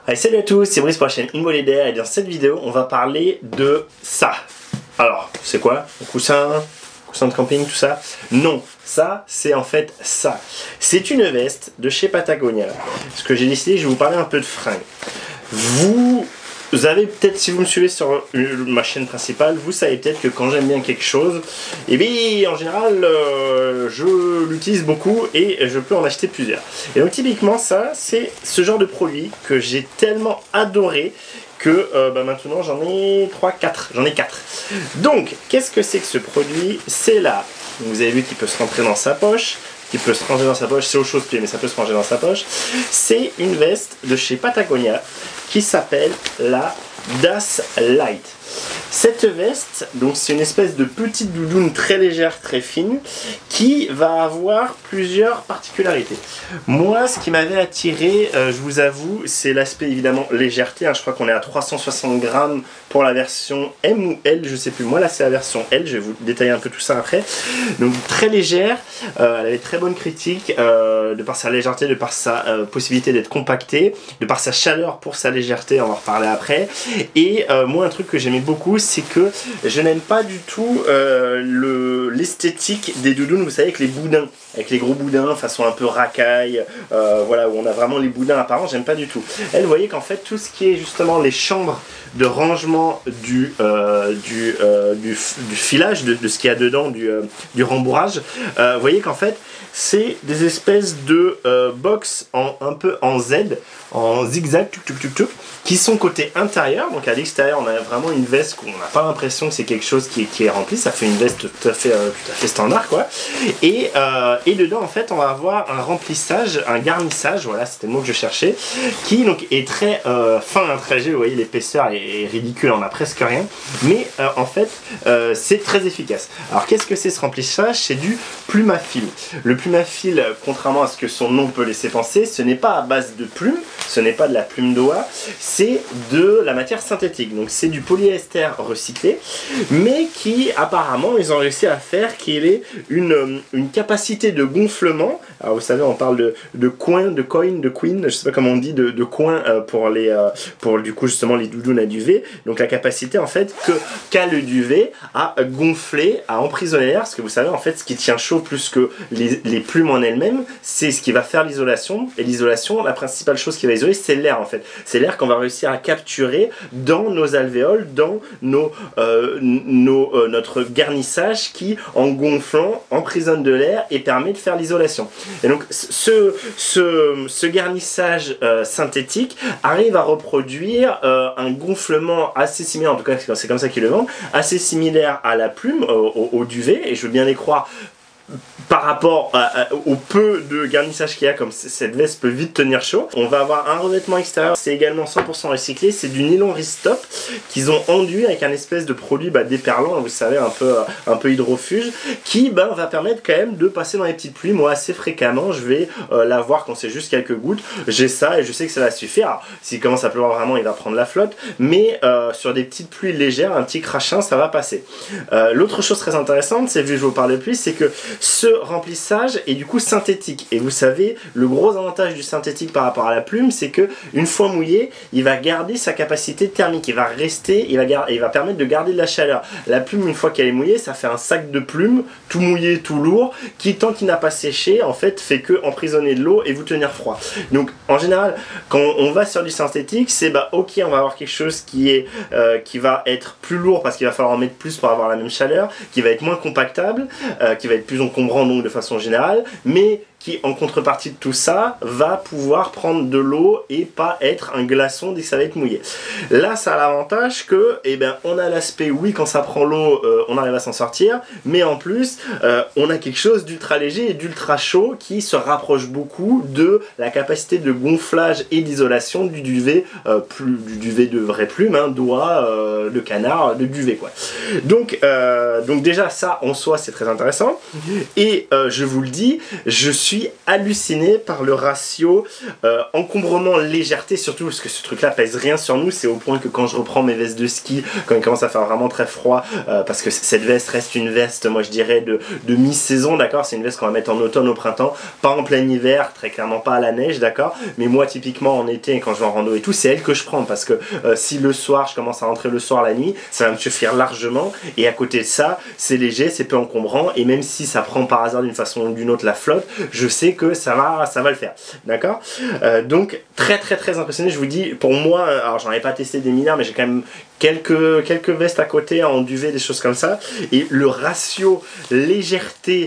Allez, salut à tous, c'est Brice pour la chaîne Une d'air et dans cette vidéo on va parler de ça. Alors, c'est quoi? Un coussin de camping, tout ça? Non, ça c'est en fait ça. C'est une veste de chez Patagonia. Ce que j'ai décidé, je vais vous parler un peu de fringues. Vous avez peut-être, si vous me suivez sur ma chaîne principale, vous savez peut-être que quand j'aime bien quelque chose, et bien en général je l'utilise beaucoup et je peux en acheter plusieurs. Et donc typiquement ça, c'est ce genre de produit que j'ai tellement adoré que maintenant j'en ai 4. Donc qu'est-ce que c'est que ce produit? C'est là, vous avez vu qu'il peut se rentrer dans sa poche. C'est au chausse-pied mais ça peut se ranger dans sa poche. C'est une veste de chez Patagonia qui s'appelle la Das Light. Cette veste, donc c'est une espèce de petite doudoune très légère, très fine, qui va avoir plusieurs particularités. Moi, ce qui m'avait attiré, je vous avoue, c'est l'aspect évidemment légèreté. Je crois qu'on est à 360 grammes pour la version M ou L, je sais plus. Moi là c'est la version L, je vais vous détailler un peu tout ça après. Donc très légère, elle avait très bonne critique, de par sa légèreté, de par sa possibilité d'être compactée, de par sa chaleur pour sa légèreté, on va en reparler après. Et moi un truc que j'aimais beaucoup, c'est que je n'aime pas du tout l'esthétique des doudounes, vous savez, avec les boudins, avec les gros boudins façon un peu racaille, voilà, où on a vraiment les boudins apparents, j'aime pas du tout. Elle, vous voyez qu'en fait tout ce qui est justement les chambres de rangement du filage, de ce qu'il y a dedans, du rembourrage, vous voyez qu'en fait c'est des espèces de box un peu en Z, en zigzag, qui sont côté intérieur. Donc à l'extérieur on a vraiment une veste qu'on n'a pas l'impression que c'est quelque chose qui est rempli, ça fait une veste tout à fait standard quoi. Et dedans en fait on va avoir un remplissage, un garnissage, voilà c'était le mot que je cherchais, qui donc est très fin, très léger, vous voyez l'épaisseur est ridicule, on a presque rien, mais en fait c'est très efficace. Alors qu'est-ce que c'est ce remplissage? C'est du plume à fil. Le plume à fil, contrairement à ce que son nom peut laisser penser, ce n'est pas à base de plume, ce n'est pas de la plume d'oie, c'est de la matière synthétique, donc c'est du polyester recyclé, mais qui apparemment ils ont réussi à faire qu'il ait une capacité de gonflement. Alors vous savez on parle de coin, je sais pas comment on dit, de coin pour du coup justement les doudounes à duvet, donc la capacité en fait qu'a le duvet à gonfler, à emprisonner l'air, parce que vous savez en fait ce qui tient chaud plus que les plumes en elles-mêmes, c'est ce qui va faire l'isolation, et l'isolation, la principale chose qui va isoler, c'est l'air en fait. C'est l'air qu'on va réussir à capturer dans nos alvéoles, dans notre garnissage qui, en gonflant, emprisonne de l'air et permet de faire l'isolation. Et donc ce garnissage synthétique arrive à reproduire un gonflement assez similaire, en tout cas c'est comme ça qu'ils le vendent, assez similaire à la plume, au duvet, et je veux bien les croire par rapport au peu de garnissage qu'il y a, comme cette veste peut vite tenir chaud. On va avoir un revêtement extérieur, c'est également 100% recyclé, c'est du nylon Ristop qu'ils ont enduit avec un espèce de produit déperlant, vous savez, un peu hydrofuge, qui va permettre quand même de passer dans les petites pluies. Moi assez fréquemment je vais l'avoir quand c'est juste quelques gouttes, j'ai ça et je sais que ça va suffire. Alors s'il commence à pleuvoir vraiment il va prendre la flotte, mais sur des petites pluies légères, un petit crachin ça va passer. L'autre chose très intéressante, c'est, vu que je vous parle de pluie, c'est que ce remplissage est du coup synthétique, et vous savez le gros avantage du synthétique par rapport à la plume, c'est que une fois mouillé il va garder sa capacité thermique, il va rester, il va permettre de garder de la chaleur. La plume, une fois qu'elle est mouillée, ça fait un sac de plumes tout mouillé, tout lourd, qui tant qu'il n'a pas séché en fait fait que emprisonner de l'eau et vous tenir froid. Donc en général quand on va sur du synthétique, c'est ok, on va avoir quelque chose qui va être plus lourd parce qu'il va falloir en mettre plus pour avoir la même chaleur, qui va être moins compactable, qui va être plus encombrant donc de façon générale, mais qui en contrepartie de tout ça va pouvoir prendre de l'eau et pas être un glaçon dès que ça va être mouillé. Là ça a l'avantage que on a l'aspect, oui, quand ça prend l'eau on arrive à s'en sortir, mais en plus on a quelque chose d'ultra léger et d'ultra chaud qui se rapproche beaucoup de la capacité de gonflage et d'isolation du duvet, du duvet de vraie plume, d'oie, de canard, de duvet quoi. Donc déjà ça en soi c'est très intéressant, et je vous le dis, je suis suis halluciné par le ratio encombrement légèreté, surtout parce que ce truc là pèse rien sur nous. C'est au point que quand je reprends mes vestes de ski, quand il commence à faire vraiment très froid, parce que cette veste reste une veste, moi je dirais de mi-saison, d'accord, c'est une veste qu'on va mettre en automne, au printemps, pas en plein hiver, très clairement pas à la neige, d'accord, mais moi typiquement en été quand je vais en rando et tout, c'est elle que je prends, parce que si le soir je commence à rentrer le soir, la nuit, ça va me suffire largement. Et à côté de ça, c'est léger, c'est peu encombrant, et même si ça prend par hasard d'une façon ou d'une autre la flotte, je sais que ça va le faire, d'accord. Donc très impressionné, je vous dis. Pour moi, alors j'en avais pas testé des milliards, mais j'ai quand même quelques vestes à côté en duvet, des choses comme ça, et le ratio légèreté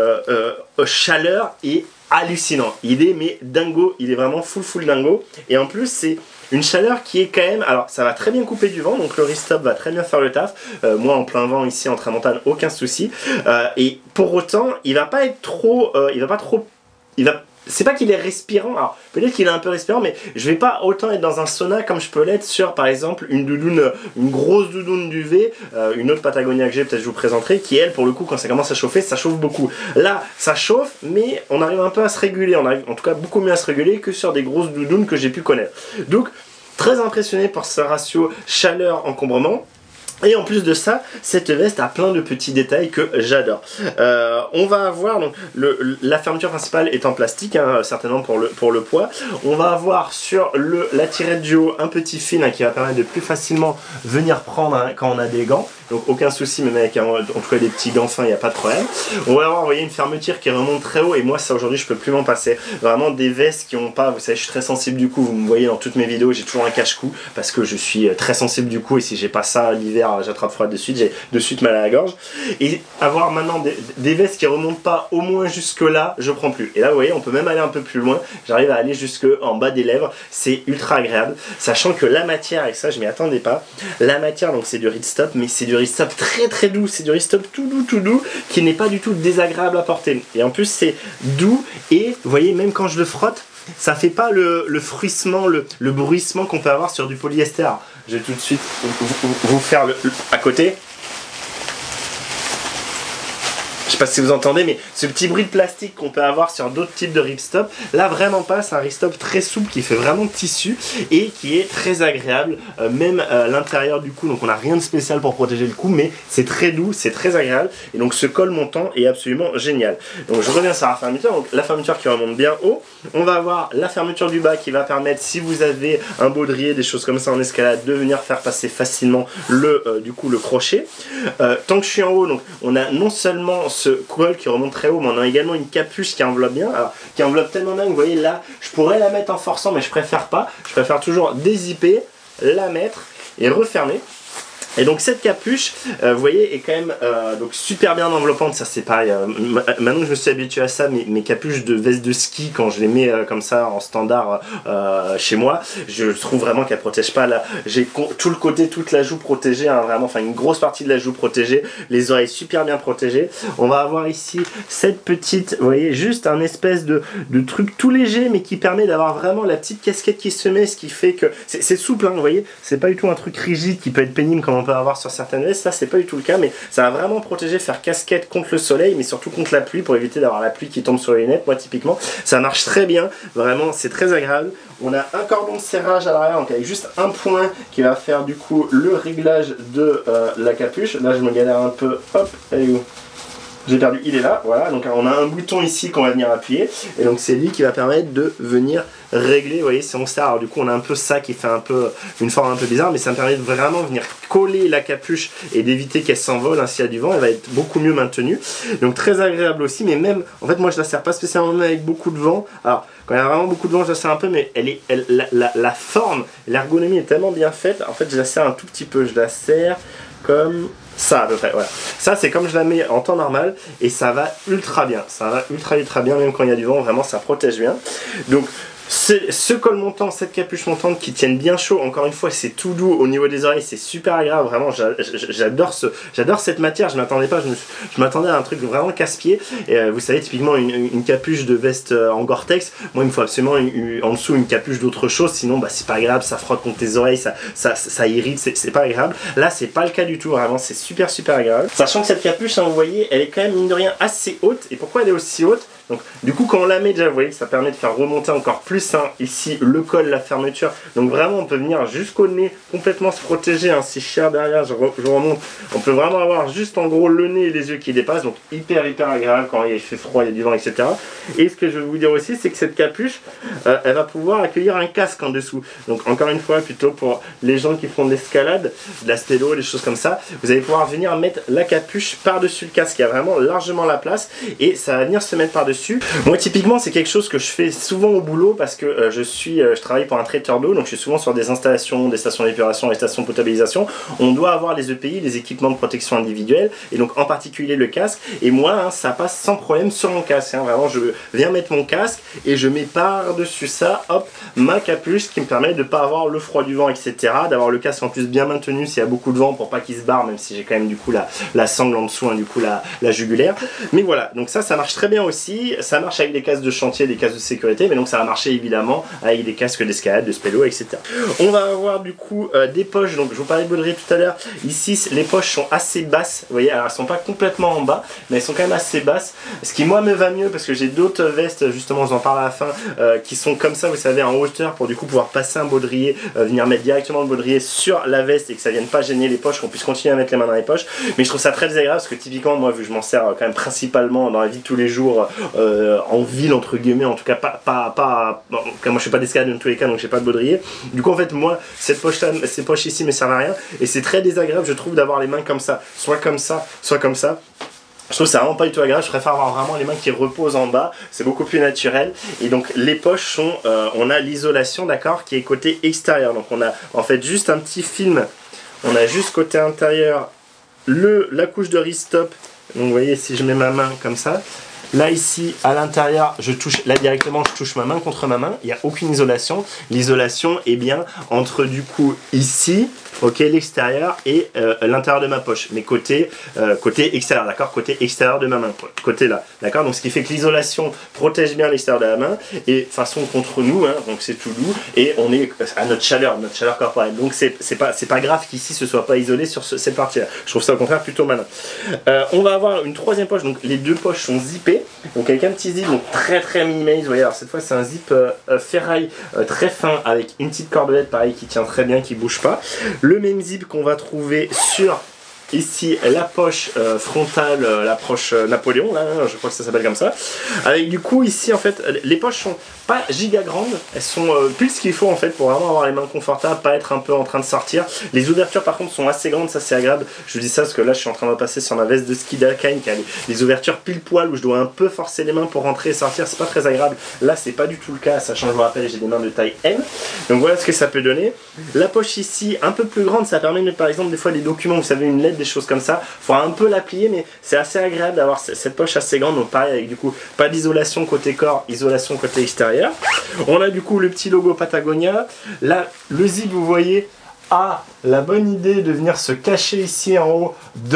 chaleur est hallucinant. Il est mais dingo, il est vraiment full dingo. Et en plus c'est une chaleur qui est quand même, alors ça va très bien couper du vent, donc le Restop va très bien faire le taf. Moi en plein vent ici en tramontane, aucun souci. Et pour autant il va pas être trop, c'est pas qu'il est respirant, alors peut-être qu'il est un peu respirant, mais je vais pas autant être dans un sauna comme je peux l'être sur par exemple une doudoune, une grosse doudoune duvet, une autre Patagonia que j'ai, peut-être je vous présenterai, qui elle pour le coup quand ça commence à chauffer, ça chauffe beaucoup. Là ça chauffe, mais on arrive un peu à se réguler, on arrive en tout cas beaucoup mieux à se réguler que sur des grosses doudounes que j'ai pu connaître. Donc très impressionné par ce ratio chaleur-encombrement. Et en plus de ça, cette veste a plein de petits détails que j'adore. On va avoir, donc, la fermeture principale est en plastique, hein, certainement pour le poids. On va avoir sur la tirette du haut un petit fil qui va permettre de plus facilement venir prendre quand on a des gants. Donc aucun souci, même avec en tout cas des petits gants fins, il n'y a pas de problème. On va avoir, vous voyez, une fermeture qui remonte très haut, et moi ça aujourd'hui je peux plus m'en passer. Vraiment des vestes qui n'ont pas, vous savez je suis très sensible du cou, vous me voyez dans toutes mes vidéos, j'ai toujours un cache-cou parce que je suis très sensible du cou, et si j'ai pas ça l'hiver j'attrape froid de suite, j'ai de suite mal à la gorge. Et avoir maintenant des vestes qui remontent pas au moins jusque là, je prends plus. Et là vous voyez, on peut même aller un peu plus loin, j'arrive à aller jusque en bas des lèvres, c'est ultra agréable, sachant que la matière, et ça je m'y attendais pas, la matière donc c'est du Restop, mais c'est du Restop très doux, c'est du Restop tout doux, qui n'est pas du tout désagréable à porter. Et en plus c'est doux, et vous voyez même quand je le frotte, ça fait pas le fruissement, le bruissement qu'on peut avoir sur du polyester. Alors, je vais tout de suite vous faire à côté. Je sais pas si vous entendez, mais ce petit bruit de plastique qu'on peut avoir sur d'autres types de Restop, là vraiment pas, c'est un Restop très souple qui fait vraiment tissu et qui est très agréable, même à l'intérieur du cou, donc on n'a rien de spécial pour protéger le cou, mais c'est très doux, c'est très agréable, et donc ce col montant est absolument génial. Donc je reviens sur la fermeture, donc la fermeture qui remonte bien haut, on va avoir la fermeture du bas qui va permettre, si vous avez un baudrier, des choses comme ça en escalade, de venir faire passer facilement le crochet. Tant que je suis en haut, donc on a non seulement ce col qui remonte très haut, mais on a également une capuche qui enveloppe bien, alors, qui enveloppe tellement bien que vous voyez là, je pourrais la mettre en forçant, mais je préfère pas, je préfère toujours dézipper, la mettre et refermer. Et donc cette capuche, vous voyez, est quand même donc super bien enveloppante, ça c'est pareil, maintenant que je me suis habitué à ça, mes capuches de veste de ski, quand je les mets comme ça en standard chez moi, je trouve vraiment qu'elles protègent pas, là, j'ai tout le côté, toute la joue protégée, hein, vraiment, enfin une grosse partie de la joue protégée, les oreilles super bien protégées. On va avoir ici cette petite, vous voyez, juste un espèce de truc tout léger, mais qui permet d'avoir vraiment la petite casquette qui se met, ce qui fait que, c'est souple, hein, vous voyez, c'est pas du tout un truc rigide qui peut être pénible comme on peut avoir sur certaines vestes, ça c'est pas du tout le cas, mais ça va vraiment protéger, faire casquette contre le soleil, mais surtout contre la pluie, pour éviter d'avoir la pluie qui tombe sur les lunettes. Moi typiquement ça marche très bien, vraiment c'est très agréable. On a un cordon de serrage à l'arrière, donc avec juste un point qui va faire du coup le réglage de la capuche. Là je me galère un peu, hop, elle est où ? J'ai perdu, il est là, voilà, donc on a un bouton ici qu'on va venir appuyer, et donc c'est lui qui va permettre de venir régler, vous voyez, si on sert, alors du coup on a un peu ça qui fait un peu une forme un peu bizarre, mais ça me permet de vraiment venir coller la capuche et d'éviter qu'elle s'envole, hein, s'il y a du vent, elle va être beaucoup mieux maintenue, donc très agréable aussi, mais même, en fait moi je la sers pas spécialement avec beaucoup de vent, alors quand il y a vraiment beaucoup de vent je la sers un peu, mais la forme, l'ergonomie est tellement bien faite, en fait je la sers un tout petit peu, je la sers comme ça à peu près, voilà. Ça c'est comme je la mets en temps normal et ça va ultra bien. Ça va ultra bien même quand il y a du vent, vraiment ça protège bien. Donc Ce col montant, cette capuche montante qui tiennent bien chaud, encore une fois c'est tout doux au niveau des oreilles, c'est super agréable, vraiment j'adore cette matière, je m'attendais pas, je m'attendais à un truc vraiment casse-pied, et vous savez typiquement une capuche de veste en Gore-Tex, moi il me faut absolument en dessous une capuche d'autre chose, sinon bah, c'est pas agréable, ça frotte contre tes oreilles, ça irrite, c'est pas agréable. Là c'est pas le cas du tout, vraiment c'est super agréable. Sachant que cette capuche, hein, vous voyez, elle est quand même mine de rien assez haute, et pourquoi elle est aussi haute? Donc du coup quand on la met déjà, vous voyez que ça permet de faire remonter encore plus hein, ici le col, la fermeture. Donc vraiment on peut venir jusqu'au nez, complètement se protéger, hein, si je derrière, je remonte. On peut vraiment avoir juste en gros le nez et les yeux qui dépassent, donc hyper agréable quand il fait froid, il y a du vent, etc. Et ce que je veux vous dire aussi, c'est que cette capuche, elle va pouvoir accueillir un casque en dessous. Donc encore une fois, plutôt pour les gens qui font de l'escalade, de la stélo, des choses comme ça, vous allez pouvoir venir mettre la capuche par-dessus le casque. Il y a vraiment largement la place et ça va venir se mettre par-dessus. Moi typiquement c'est quelque chose que je fais souvent au boulot parce que je travaille pour un traiteur d'eau, donc je suis souvent sur des installations, des stations d'épuration, des stations de potabilisation. On doit avoir les EPI, les équipements de protection individuelle, et donc en particulier le casque, et moi hein, ça passe sans problème sur mon casque, hein. Vraiment je viens mettre mon casque et je mets par-dessus ça, hop, ma capuche, ce qui me permet de ne pas avoir le froid du vent, etc. D'avoir le casque en plus bien maintenu s'il y a beaucoup de vent pour pas qu'il se barre, même si j'ai quand même du coup la sangle en dessous, hein, du coup la jugulaire. Mais voilà, donc ça marche très bien aussi. Ça marche avec des casques de chantier, des casques de sécurité, mais donc ça va marcher évidemment avec des casques d'escalade, de spélo, etc. On va avoir du coup des poches, donc je vous parlais de baudrier tout à l'heure. Ici les poches sont assez basses, vous voyez, alors elles sont pas complètement en bas, mais elles sont quand même assez basses, ce qui moi me va mieux parce que j'ai d'autres vestes, justement j'en parle à la fin, qui sont comme ça, vous savez, en hauteur, pour du coup pouvoir passer un baudrier, venir mettre directement le baudrier sur la veste et que ça vienne pas gêner les poches, qu'on puisse continuer à mettre les mains dans les poches. Mais je trouve ça très désagréable parce que typiquement moi, vu que je m'en sers quand même principalement dans la vie de tous les jours, en ville entre guillemets, en tout cas bon, moi je fais pas d'escalade dans tous les cas, donc j'ai pas de baudrier. Du coup en fait moi cette poche là, ces poches ici me servent à rien et c'est très désagréable je trouve d'avoir les mains comme ça, soit comme ça, soit comme ça. Je trouve ça vraiment pas du tout agréable, je préfère avoir vraiment les mains qui reposent en bas, c'est beaucoup plus naturel. Et donc les poches sont, on a l'isolation, d'accord, qui est côté extérieur. Donc on a en fait juste un petit film, on a juste côté intérieur la couche de restop. Donc vous voyez si je mets ma main comme ça, là ici à l'intérieur je touche, là directement je touche ma main contre ma main, il n'y a aucune isolation. L'isolation est bien entre du coup ici, ok, l'extérieur et l'intérieur de ma poche, mais côté extérieur, d'accord, côté extérieur de ma main, côté là, d'accord. Donc ce qui fait que l'isolation protège bien l'extérieur de la main et façon contre nous, hein, donc c'est tout doux et on est à notre chaleur corporelle. Donc c'est pas grave qu'ici ce soit pas isolé sur cette partie là. Je trouve ça au contraire plutôt malin. On va avoir une troisième poche, donc les deux poches sont zippées, donc avec un petit zip donc très minimaliste. Vous voyez, alors cette fois c'est un zip ferraille très fin avec une petite cordelette pareil qui tient très bien, qui bouge pas. Le même zip qu'on va trouver sur ici la poche frontale, la poche Napoléon, là, je crois que ça s'appelle comme ça. Avec du coup ici en fait, les poches sont pas giga grandes, elles sont plus ce qu'il faut en fait pour vraiment avoir les mains confortables, pas être un peu en train de sortir. Les ouvertures par contre sont assez grandes, ça c'est agréable. Je vous dis ça parce que là je suis en train de passer sur ma veste de ski d'Alkine qui a les ouvertures pile poil où je dois un peu forcer les mains pour rentrer et sortir, c'est pas très agréable. Là c'est pas du tout le cas, sachant que je vous rappelle j'ai des mains de taille M. Donc voilà ce que ça peut donner. La poche ici un peu plus grande, ça permet de mettre par exemple des fois des documents, vous savez, une lettre, des choses comme ça. Il faut un peu la plier, mais c'est assez agréable d'avoir cette poche assez grande. Donc pareil avec du coup pas d'isolation côté corps, isolation côté extérieur. On a du coup le petit logo Patagonia. Là le zip vous voyez a la bonne idée de venir se cacher ici en haut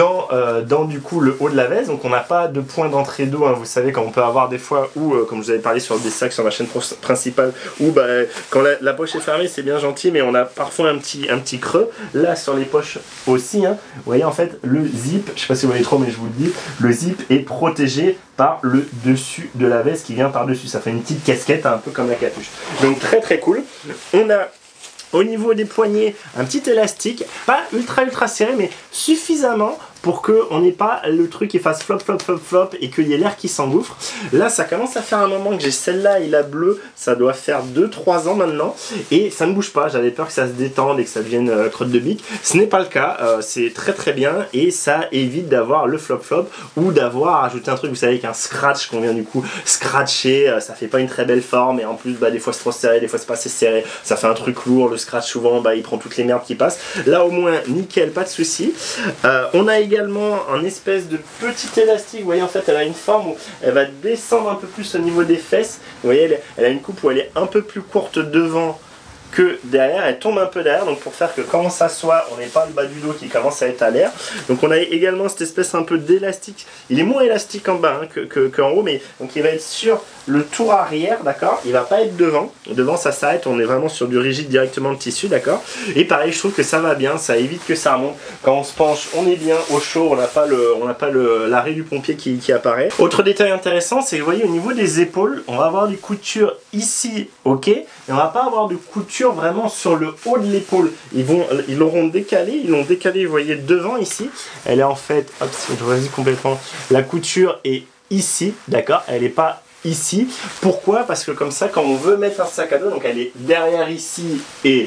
dans du coup le haut de la veste. Donc on n'a pas de point d'entrée d'eau, hein. Vous savez quand on peut avoir des fois où comme je vous avais parlé sur des sacs sur ma chaîne principale où bah, quand la poche est fermée c'est bien gentil mais on a parfois un petit creux. Là sur les poches aussi, hein. Vous voyez en fait le zip, je sais pas si vous voyez trop mais je vous le dis, le zip est protégé par le dessus de la veste qui vient par dessus. Ça fait une petite casquette, hein, un peu comme la capuche. Donc très cool. On a au niveau des poignets un petit élastique, pas ultra serré mais suffisamment pour qu'on n'ait pas le truc qui fasse flop et qu'il y ait l'air qui s'engouffre. Là ça commence à faire un moment que j'ai celle-là et la bleue, ça doit faire 2-3 ans maintenant et ça ne bouge pas. J'avais peur que ça se détende et que ça devienne crotte de bique. Ce n'est pas le cas, c'est très bien et ça évite d'avoir le flop ou d'avoir ajouté un truc, vous savez, avec un scratch qu'on vient du coup scratcher, ça fait pas une très belle forme et en plus bah, des fois c'est trop serré, des fois c'est pas assez serré, ça fait un truc lourd, le scratch souvent bah, il prend toutes les merdes qui passent. Là au moins nickel, pas de souci. On a également également un espèce de petit élastique. Vous voyez, en fait, elle a une forme où elle va descendre un peu plus au niveau des fesses. Vous voyez, elle a une coupe où elle est un peu plus courte devant que derrière, elle tombe un peu derrière, donc pour faire que quand on s'assoit, on n'ait pas le bas du dos qui commence à être à l'air. Donc on a également cette espèce un peu d'élastique. Il est moins élastique en bas hein, qu'en haut, mais donc il va être sur le tour arrière, d'accord. Il va pas être devant. Devant ça s'arrête, on est vraiment sur du rigide directement le tissu, d'accord. Et pareil, je trouve que ça va bien, ça évite que ça remonte. Quand on se penche, on est bien au chaud, on n'a pas l'arrêt du pompier qui apparaît. Autre détail intéressant, c'est que vous voyez au niveau des épaules, on va avoir des coutures ici, ok, et on va pas avoir de couture vraiment sur le haut de l'épaule. Ils l'auront décalé, ils l'ont décalé, vous voyez devant ici. Elle est en fait, hop, si je choisis complètement, la couture est ici, d'accord, elle n'est pas ici. Pourquoi? Parce que comme ça, quand on veut mettre un sac à dos, donc elle est derrière ici et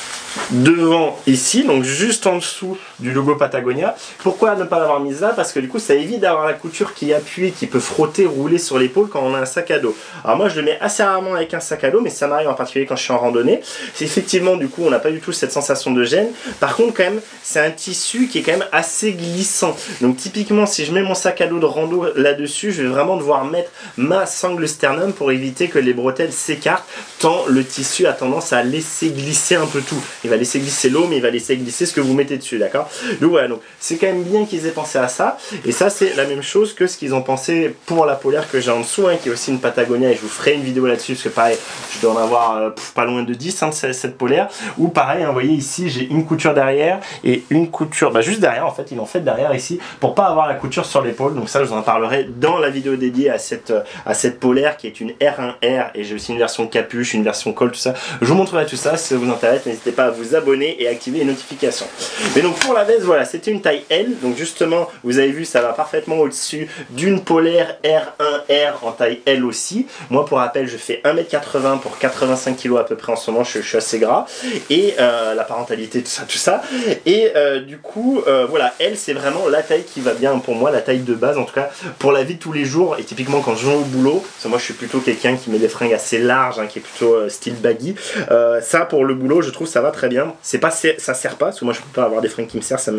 devant ici, donc juste en dessous du logo Patagonia. Pourquoi ne pas l'avoir mise là? Parce que du coup ça évite d'avoir la couture qui appuie, qui peut frotter, rouler sur l'épaule quand on a un sac à dos. Alors moi je le mets assez rarement avec un sac à dos, mais ça m'arrive en particulier quand je suis en randonnée. C'est effectivement du coup on n'a pas du tout cette sensation de gêne. Par contre quand même c'est un tissu qui est quand même assez glissant. Donc typiquement si je mets mon sac à dos de rando là-dessus, je vais vraiment devoir mettre ma sangle sternum pour éviter que les bretelles s'écartent, tant le tissu a tendance à laisser glisser un peu tout. Il va laisser glisser l'eau, mais il va laisser glisser ce que vous mettez dessus, d'accord? Donc voilà, donc c'est quand même bien qu'ils aient pensé à ça. Et ça, c'est la même chose que ce qu'ils ont pensé pour la polaire que j'ai en dessous, hein, qui est aussi une Patagonia. Et je vous ferai une vidéo là-dessus, parce que pareil, je dois en avoir pas loin de 10 hein, de cette polaire. Ou pareil, hein, vous voyez ici, j'ai une couture derrière et une couture, bah, juste derrière, en fait, ils l'ont fait derrière ici, pour pas avoir la couture sur l'épaule. Donc ça, je vous en parlerai dans la vidéo dédiée à cette polaire, qui est une R1R. Et j'ai aussi une version capuche, une version col, tout ça. Je vous montrerai tout ça, si ça vous intéresse. N'hésitez pas à vous abonner et activer les notifications. Mais donc pour la veste, voilà, c'était une taille L. Donc justement, vous avez vu, ça va parfaitement au-dessus d'une polaire R1R en taille L aussi. Moi, pour rappel, je fais 1m80 pour 85 kg à peu près en ce moment. Je suis assez gras. Et la parentalité, tout ça. Et du coup, voilà, L, c'est vraiment la taille qui va bien pour moi, la taille de base, en tout cas, pour la vie de tous les jours. Et typiquement, quand je vais au boulot, parce que moi, je suis plutôt quelqu'un qui met des fringues assez larges, hein, qui est plutôt style baggy. Ça, pour le boulot, je trouve ça va très bien. C'est pas, ça sert pas, parce que moi je peux pas avoir des fringues qui me servent,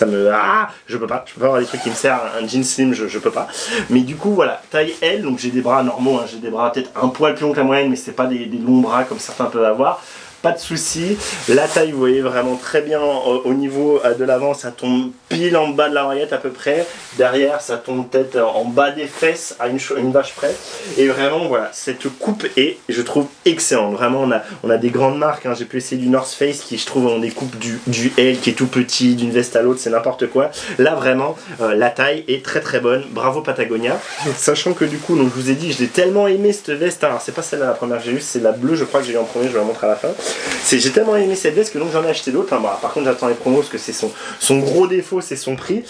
je peux pas avoir des trucs qui me servent, un jean slim je peux pas. Mais du coup voilà, taille L, donc j'ai des bras normaux, hein, j'ai des bras peut-être un poil plus longs que la moyenne, mais c'est pas des longs bras comme certains peuvent avoir. Pas de souci. La taille, vous voyez vraiment très bien au niveau de l'avant, ça tombe pile en bas de la l'oreillette à peu près. Derrière, ça tombe peut-être en bas des fesses à une vache près. Et vraiment, voilà, cette coupe est, je trouve, excellente. Vraiment, on a des grandes marques. Hein. J'ai pu essayer du North Face qui, je trouve, ont des coupes du L qui est tout petit, d'une veste à l'autre, c'est n'importe quoi. Là, vraiment, la taille est très très bonne. Bravo Patagonia. Sachant que du coup, donc, je vous ai dit, je l'ai tellement aimé cette veste. Alors, c'est pas celle-là la première que j'ai eue, c'est la bleue, je crois que j'ai eu en premier, je vais la montrer à la fin. J'ai tellement aimé cette veste que donc j'en ai acheté d'autres. Enfin, bah, par contre j'attends les promos parce que c'est son gros défaut, c'est son prix.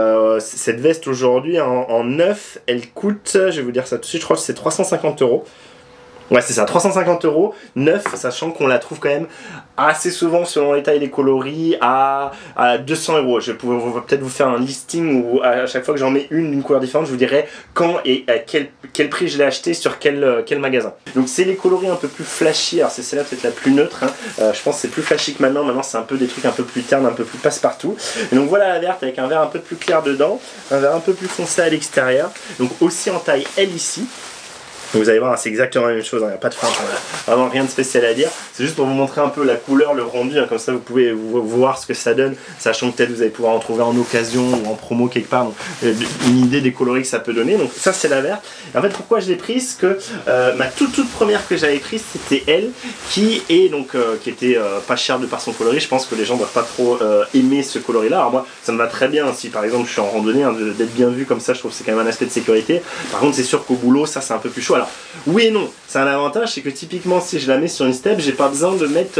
Cette veste aujourd'hui en neuf, elle coûte, je vais vous dire ça tout de suite, je crois que c'est 350 €. Ouais, c'est ça, 350 € neuf, sachant qu'on la trouve quand même assez souvent selon les tailles et les coloris à 200 €. Je vais peut-être vous faire un listing où à chaque fois que j'en mets une d'une couleur différente, je vous dirai quand et à quel prix je l'ai acheté sur quel magasin. Donc c'est les coloris un peu plus flashy, alors c'est celle-là peut-être la plus neutre, hein. Je pense que c'est plus flashy que maintenant c'est un peu des trucs un peu plus ternes, un peu plus passe-partout. Donc voilà la verte avec un vert un peu plus clair dedans, un vert un peu plus foncé à l'extérieur, donc aussi en taille L ici. Vous allez voir, c'est exactement la même chose, il n'y a pas de feinte, vraiment rien de spécial à dire. C'est juste pour vous montrer un peu la couleur, le rendu, hein, comme ça vous pouvez voir ce que ça donne, sachant que peut-être vous allez pouvoir en trouver en occasion ou en promo quelque part, donc une idée des coloris que ça peut donner. Donc ça c'est la verte. Et en fait pourquoi je l'ai prise, que ma toute première que j'avais prise c'était elle, qui est donc qui était pas chère de par son coloris. Je pense que les gens ne doivent pas trop aimer ce coloris là. Alors moi ça me va très bien si par exemple je suis en randonnée, hein, d'être bien vu comme ça, je trouve que c'est quand même un aspect de sécurité. Par contre c'est sûr qu'au boulot ça c'est un peu plus chaud. Alors, oui et non, c'est un avantage, c'est que typiquement si je la mets sur une step, j'ai pas besoin de mettre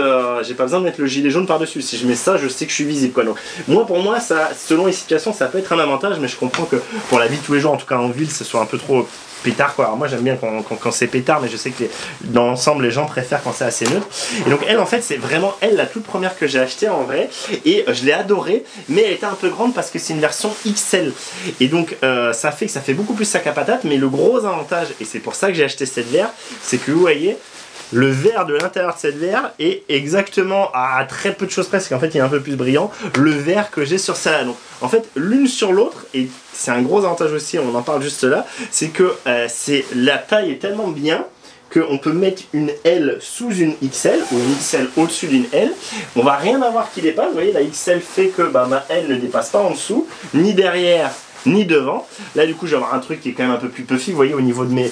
le gilet jaune par dessus. Si je mets ça, je sais que je suis visible quoi. Donc pour moi ça, selon les situations, ça peut être un avantage, mais je comprends que pour la vie de tous les jours, en tout cas en ville, ce soit un peu trop pétard quoi. Alors moi j'aime bien quand c'est pétard, mais je sais que dans l'ensemble les gens préfèrent quand c'est assez neutre. Et donc elle en fait c'est vraiment elle la toute première que j'ai achetée en vrai, et je l'ai adorée, mais elle était un peu grande parce que c'est une version XL, et donc ça fait beaucoup plus sac à patate. Mais le gros avantage, et c'est pour ça que j'ai acheté cette verte, c'est que vous voyez le vert de l'intérieur de cette veste est exactement à très peu de choses près, parce qu'en fait il est un peu plus brillant, le vert que j'ai sur celle-là. Donc en fait l'une sur l'autre, et c'est un gros avantage aussi, on en parle juste là, c'est que la taille est tellement bien qu'on peut mettre une L sous une XL ou une XL au-dessus d'une L. On va rien avoir qui dépasse. Vous voyez, la XL fait que ma L ne dépasse pas en dessous, ni derrière, ni devant. Là du coup je vais avoir un truc qui est quand même un peu plus puffy. Vous voyez au niveau de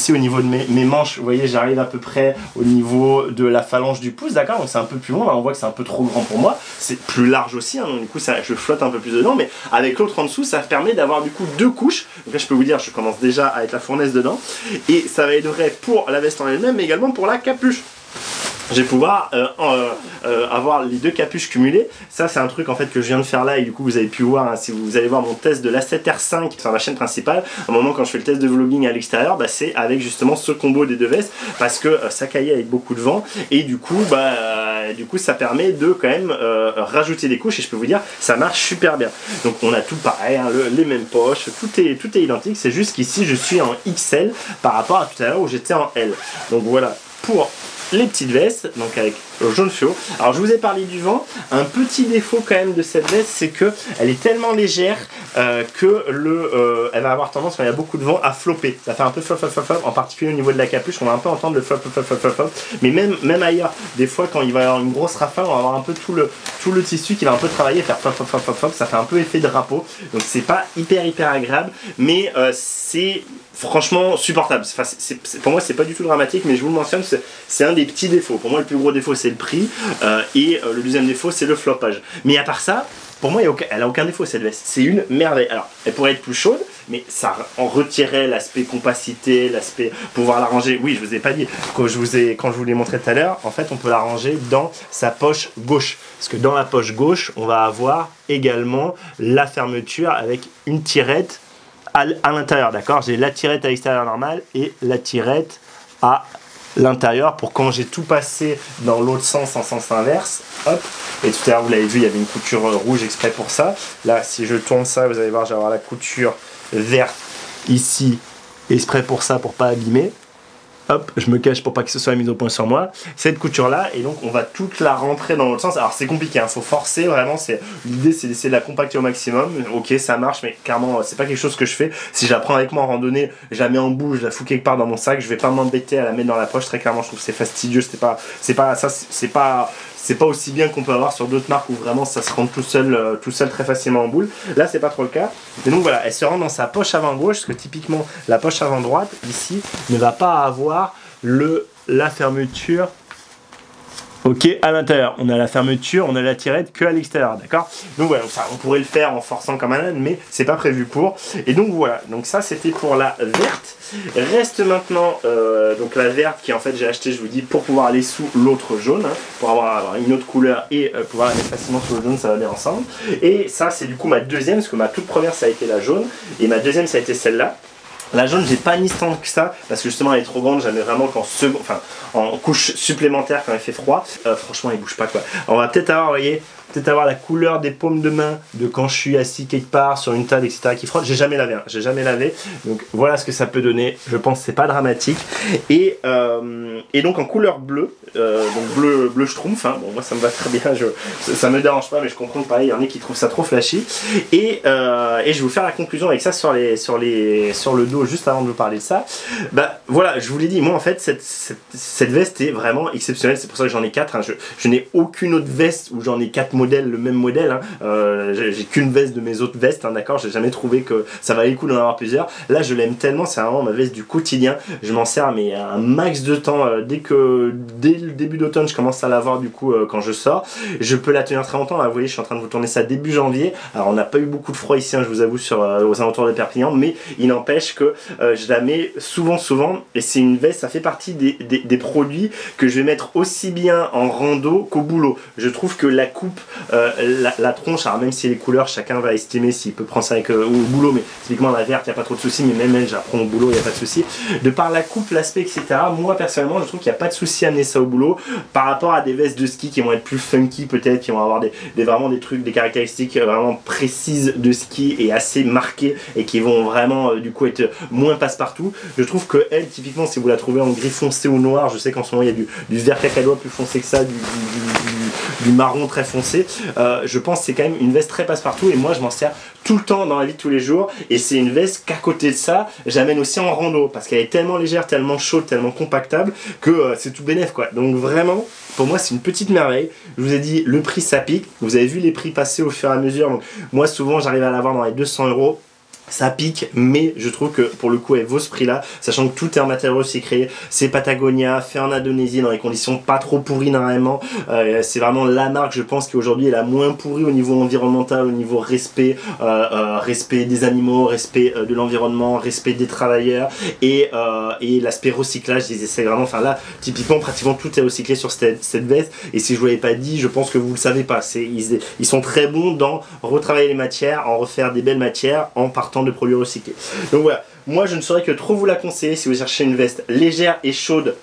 mes manches, vous voyez j'arrive à peu près au niveau de la phalange du pouce, d'accord, donc c'est un peu plus long. Là on voit que c'est un peu trop grand pour moi, c'est plus large aussi, hein, donc du coup je flotte un peu plus dedans, mais avec l'autre en dessous ça permet d'avoir du coup deux couches. Donc là je peux vous dire, je commence déjà à être la fournaise dedans, et ça va être vrai pour la veste en elle-même mais également pour la capuche. Je vais pouvoir avoir les deux capuches cumulées. Ça c'est un truc en fait que je viens de faire là, et du coup vous avez pu voir, hein, si vous allez voir mon test de l'A7R5 sur ma chaîne principale, à un moment quand je fais le test de vlogging à l'extérieur, c'est avec justement ce combo des deux vestes, parce que ça caillait avec beaucoup de vent, et du coup ça permet de quand même rajouter des couches, et je peux vous dire ça marche super bien. Donc on a tout pareil, hein, les mêmes poches, tout est identique, c'est juste qu'ici je suis en XL par rapport à tout à l'heure où j'étais en L. Donc voilà pour les petites vestes, donc avec jaune fluo. Alors je vous ai parlé du vent, un petit défaut quand même de cette veste, c'est que elle est tellement légère que elle va avoir tendance, quand il y a beaucoup de vent, à flopper. Ça fait un peu flop flop flop flop, en particulier au niveau de la capuche, on va un peu entendre le flop flop flop flop flop, mais même ailleurs, des fois quand il va y avoir une grosse rafale, on va avoir un peu tout le tissu qui va un peu travailler, faire flop flop flop flop flop, ça fait un peu effet drapeau, donc c'est pas hyper agréable, mais c'est franchement supportable. Enfin, pour moi c'est pas du tout dramatique, mais je vous le mentionne, c'est un des petits défauts. Pour moi le plus gros défaut c'est le prix, et le deuxième défaut c'est le floppage. Mais à part ça, pour moi elle a aucun défaut cette veste, c'est une merveille. Alors elle pourrait être plus chaude, mais ça en retirait l'aspect compacité, l'aspect pouvoir la ranger. Oui, je vous ai pas dit, quand je vous l'ai montré tout à l'heure, en fait on peut la ranger dans sa poche gauche, parce que dans la poche gauche on va avoir également la fermeture avec une tirette à l'intérieur, d'accord. J'ai la tirette à l'extérieur normale et la tirette à l'intérieur pour quand j'ai tout passé dans l'autre sens, en sens inverse, hop. Et tout à l'heure vous l'avez vu, il y avait une couture rouge exprès pour ça. Là si je tourne ça, vous allez voir, je vais avoir la couture verte ici exprès pour ça, pour pas abîmer. Hop, je me cache pour pas que ce soit mis au point sur moi. Cette couture là, et donc on va toute la rentrer dans l'autre sens. Alors c'est compliqué, hein, faut forcer vraiment. L'idée c'est d'essayer de la compacter au maximum. Ok, ça marche, mais clairement c'est pas quelque chose que je fais. Si je la prends avec moi en randonnée, je la mets en bout, je la fous quelque part dans mon sac, je vais pas m'embêter à la mettre dans la poche. Très clairement, je trouve que c'est fastidieux. C'est pas aussi bien qu'on peut avoir sur d'autres marques où vraiment ça se rentre tout seul très facilement en boule. Là c'est pas trop le cas. Et donc voilà, elle se rentre dans sa poche avant gauche, parce que typiquement la poche avant droite ici ne va pas avoir la fermeture. Ok, à l'intérieur, on a la fermeture, on a la tirette que à l'extérieur, d'accord. Donc voilà, ça, on pourrait le faire en forçant comme un âne, mais c'est pas prévu pour. Et donc voilà, donc ça c'était pour la verte. Reste maintenant donc la verte qui en fait j'ai acheté, je vous dis, pour pouvoir aller sous l'autre jaune, hein, pour avoir une autre couleur et pouvoir la mettre facilement sous le jaune, ça va bien ensemble. Et ça c'est du coup ma deuxième, parce que ma toute première ça a été la jaune, et ma deuxième ça a été celle-là. La jaune, j'ai pas mis tant que ça, parce que justement elle est trop grande, j'en ai vraiment en couche supplémentaire quand il fait froid. Franchement, elle bouge pas quoi. On va peut-être avoir, vous voyez, avoir la couleur des paumes de main de quand je suis assis quelque part sur une table, etc. qui frotte. J'ai jamais lavé, hein. J'ai jamais lavé. Donc voilà ce que ça peut donner. Je pense que c'est pas dramatique. Et donc en couleur bleue, donc bleu schtroumpf. Hein. Bon, moi ça me va très bien. Ça me dérange pas, mais je comprends que pareil, il y en a qui trouvent ça trop flashy. Et je vais vous faire la conclusion avec ça sur le dos juste avant de vous parler de ça. Bah voilà, je vous l'ai dit. Moi en fait cette veste est vraiment exceptionnelle. C'est pour ça que j'en ai 4. Hein. Je n'ai aucune autre veste où j'en ai 4 modèles, le même modèle. Hein. J'ai qu'une veste de mes autres vestes, hein, d'accord. J'ai jamais trouvé que ça valait le coup d'en avoir plusieurs. Là, je l'aime tellement, c'est vraiment ma veste du quotidien. Je m'en sers mais un max de temps. Dès le début d'automne, je commence à l'avoir du coup quand je sors. Je peux la tenir très longtemps. Là, vous voyez, je suis en train de vous tourner ça début janvier. Alors, on n'a pas eu beaucoup de froid ici, hein, je vous avoue, aux alentours de Perpignan, mais il n'empêche que je la mets souvent. Et c'est une veste, ça fait partie des produits que je vais mettre aussi bien en rando qu'au boulot. Je trouve que la coupe la tronche, alors même si les couleurs, chacun va estimer s'il peut prendre ça avec, au boulot, mais typiquement la verte, il n'y a pas trop de soucis, mais même elle, j'apprends au boulot, il n'y a pas de soucis. De par la coupe, l'aspect, etc., moi personnellement, je trouve qu'il n'y a pas de souci à amener ça au boulot par rapport à des vestes de ski qui vont être plus funky peut-être, qui vont avoir vraiment des trucs, des caractéristiques vraiment précises de ski et assez marquées et qui vont vraiment du coup être moins passe-partout. Je trouve que elle, typiquement, si vous la trouvez en gris foncé ou noir, je sais qu'en ce moment il y a du vert cacadois plus foncé que ça, du marron très foncé, je pense que c'est quand même une veste très passe-partout et moi je m'en sers tout le temps dans la vie de tous les jours et c'est une veste qu'à côté de ça j'amène aussi en rando parce qu'elle est tellement légère, tellement chaude, tellement compactable que c'est tout bénef quoi. Donc vraiment pour moi c'est une petite merveille. Je vous ai dit le prix ça pique, vous avez vu les prix passer au fur et à mesure, donc moi souvent j'arrive à l'avoir dans les 200 €. Ça pique, mais je trouve que pour le coup elle vaut ce prix là, sachant que tout est en matériaux recyclé, c'est Patagonia, fait en Indonésie dans des conditions pas trop pourries normalement, c'est vraiment la marque je pense qui aujourd'hui est la moins pourrie au niveau environnemental, au niveau respect, respect des animaux, respect de l'environnement, respect des travailleurs et l'aspect recyclage, ils essaient vraiment, enfin là typiquement pratiquement tout est recyclé sur cette veste et si je vous l'avais pas dit je pense que vous le savez pas, ils sont très bons dans retravailler les matières, en refaire des belles matières en partant de produits recyclés. Donc voilà, moi je ne saurais que trop vous la conseiller si vous cherchez une veste légère et chaude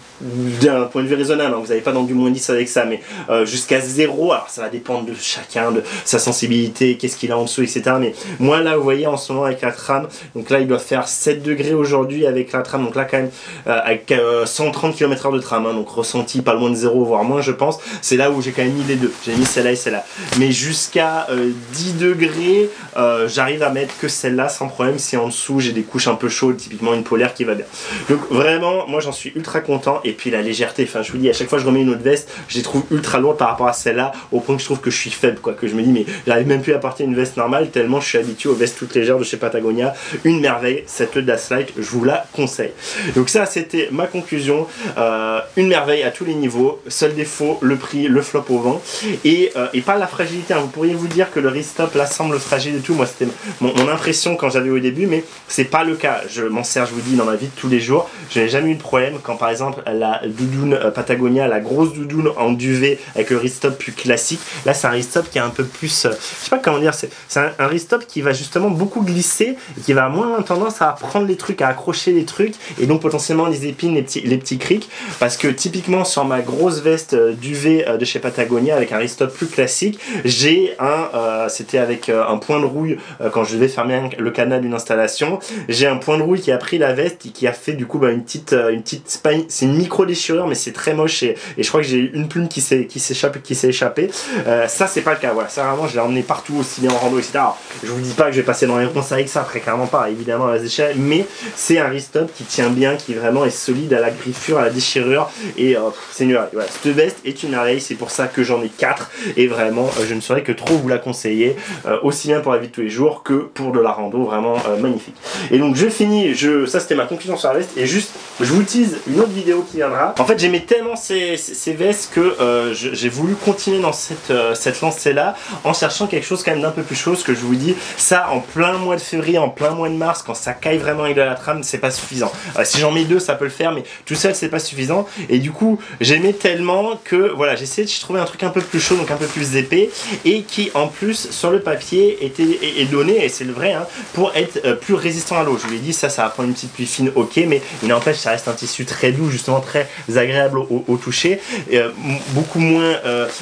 d'un point de vue raisonnable, hein. Vous n'allez pas dans du moins 10 avec ça, mais jusqu'à 0, alors ça va dépendre de chacun, de sa sensibilité, qu'est-ce qu'il a en dessous, etc. Mais moi là, vous voyez en ce moment avec la trame, donc là il doit faire 7 degrés aujourd'hui avec la trame, donc là quand même avec 130 km/h de trame, hein, donc ressenti pas loin de 0, voire moins je pense, c'est là où j'ai quand même mis les deux, j'ai mis celle-là et celle-là. Mais jusqu'à 10 degrés, j'arrive à mettre que celle-là sans problème si en dessous j'ai des couches un peu chaudes, typiquement une polaire qui va bien. Donc vraiment, moi j'en suis ultra content. Et puis la légèreté, enfin je vous dis à chaque fois que je remets une autre veste je les trouve ultra lourdes par rapport à celle-là au point que je trouve que je suis faible quoi, que je me dis mais j'arrive même plus à porter une veste normale tellement je suis habitué aux vestes toutes légères de chez Patagonia. Une merveille cette Dash Light, je vous la conseille. Donc ça c'était ma conclusion, une merveille à tous les niveaux, seul défaut le prix, le flop au vent et pas la fragilité, hein. Vous pourriez vous dire que le Restop là semble fragile et tout, moi c'était mon impression quand j'avais au début mais c'est pas le cas, je m'en sers je vous dis dans ma vie de tous les jours, je n'ai jamais eu de problème quand par exemple la doudoune Patagonia, la grosse doudoune en duvet avec le Restop plus classique, là c'est un Restop qui est un peu plus, je sais pas comment dire, c'est un Restop qui va justement beaucoup glisser et qui va moins tendance à prendre les trucs, à accrocher les trucs et donc potentiellement les épines, les petits crics, parce que typiquement sur ma grosse veste duvet de chez Patagonia avec un Restop plus classique, j'ai c'était avec un point de rouille quand je devais fermer le canal d'une installation, j'ai un point de rouille qui a pris la veste et qui a fait du coup une petite c'est une micro déchirure mais c'est très moche et je crois que j'ai une plume qui s'est échappée. Ça c'est pas le cas, voilà, ça vraiment je l'ai emmené partout aussi bien en rando etc. Alors, je vous dis pas que je vais passer dans les ronces avec ça, très clairement pas, évidemment à la échelles, mais c'est un Restop qui tient bien, qui vraiment est solide à la griffure, à la déchirure et c'est nul. Voilà, cette veste est une merveille, c'est pour ça que j'en ai 4 et vraiment je ne saurais que trop vous la conseiller, aussi bien pour la vie de tous les jours que pour de la rando, vraiment magnifique. Et donc je finis, ça c'était ma conclusion sur la veste et juste je vous tease une autre vidéo qui viendra. En fait j'aimais tellement ces vestes que j'ai voulu continuer dans cette lancée là en cherchant quelque chose quand même d'un peu plus chaud, ce que je vous dis, ça en plein mois de février, en plein mois de mars, quand ça caille vraiment avec de la trame, c'est pas suffisant. Si j'en mets deux ça peut le faire mais tout seul c'est pas suffisant et du coup j'aimais tellement que voilà, j'ai essayé de trouver un truc un peu plus chaud, donc un peu plus épais et qui en plus sur le papier est donné, et c'est le vrai, hein, pour être plus résistant à l'eau. Je vous l'ai dit, ça va prendre une petite pluie fine, ok, mais il n'empêche ça reste un tissu très doux, justement très agréable au toucher, beaucoup moins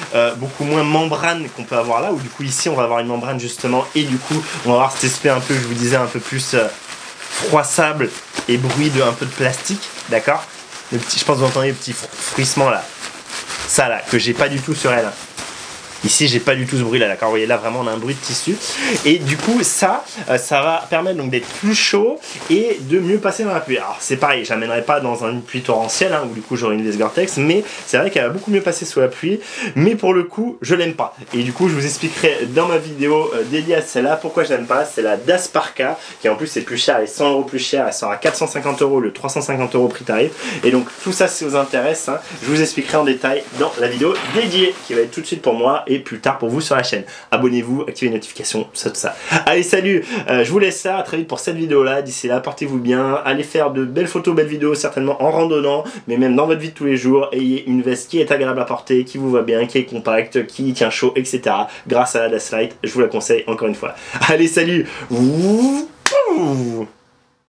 membrane qu'on peut avoir là, où du coup ici on va avoir une membrane justement et du coup on va avoir cet aspect un peu, je vous disais, un peu plus froissable et bruit de un peu de plastique, d'accord, je pense que vous entendez le petit fruissement là, ça là, que j'ai pas du tout sur elle, hein. Ici j'ai pas du tout ce bruit là, d'accord, vous voyez là vraiment on a un bruit de tissu et du coup ça va permettre donc d'être plus chaud et de mieux passer dans la pluie. Alors c'est pareil, j'amènerai pas dans une pluie torrentielle, hein, où du coup j'aurai une veste Gore-Tex, mais c'est vrai qu'elle va beaucoup mieux passer sous la pluie, mais pour le coup je l'aime pas et du coup je vous expliquerai dans ma vidéo dédiée à celle-là pourquoi je l'aime pas. C'est la Das Parka qui en plus c'est plus cher, elle est 100 € plus cher, elle sort à 450 € le 350 € prix tarif, et donc tout ça si ça vous intéresse, hein, je vous expliquerai en détail dans la vidéo dédiée qui va être tout de suite pour moi. et plus tard pour vous sur la chaîne. Abonnez-vous, activez les notifications, tout ça. Allez, salut, je vous laisse là, à très vite pour cette vidéo-là. D'ici là, portez-vous bien, allez faire de belles photos, belles vidéos, certainement en randonnant, mais même dans votre vie de tous les jours. Ayez une veste qui est agréable à porter, qui vous va bien, qui est compacte, qui tient chaud, etc. Grâce à la Dasslite, je vous la conseille encore une fois. Allez, salut. Ouh.